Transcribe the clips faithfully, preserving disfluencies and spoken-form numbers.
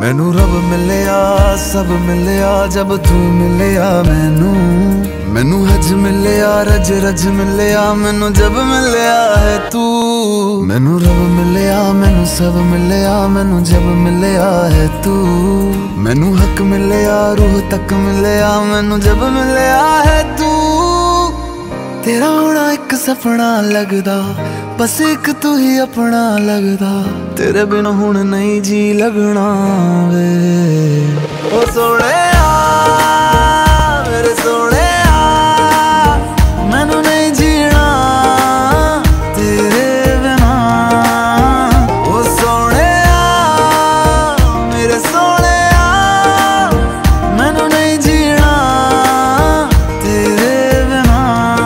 मैनू रब मिलिया सब मिलिया जब तू मिलिया मैनू। मैनू हज मिलिया रज रज मिलिया मैनू जब मिलिया है तू। मैनू रब मिलिया मैनू सब मिलिया मैनू जब मिलिया है तू। मैनू हक मिलिया रूह तक मिलिया मैनू जब मिलिया है तू। तेरा होना एक सपना लगदा बस एक तू ही अपना लगदा। तेरे बिना हुण नहीं जी लगना वे ओ सोने मेरे सोने मैनू नहीं जीना तेरे बिना। ओ सोने मेरे सोने मैनू नहीं जीना तेरे बिना।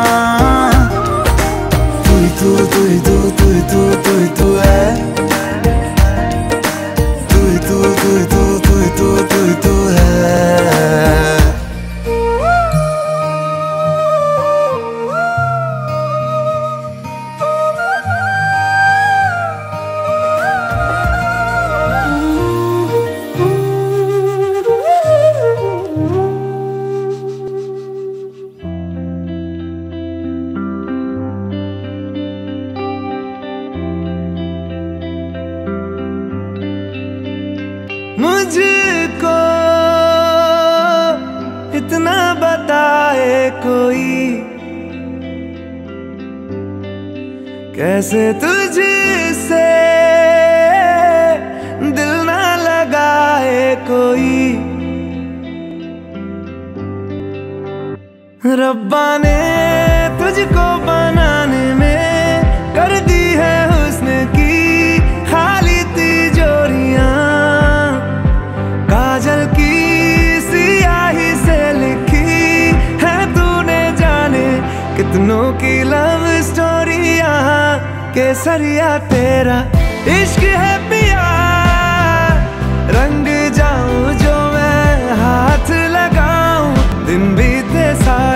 तू ही तू तू ही तू तू ही तू तू ही तू है। तू ही तू तू ही तू तू ही तू तू ही तू है। मुझको इतना बताए कोई कैसे तुझसे दिल ना लगाए कोई। रब्बा ने तुझको बनाने में कर दी है हुस्न की खाली तिजोरियां। काजल की सियाही से लिखी है तूने जाने कितनों की लव स्टोरियां। केसरिया तेरा इश्क है पिया रंग जाऊं जो मैं हाथ लगाऊं दिन बीते सारे।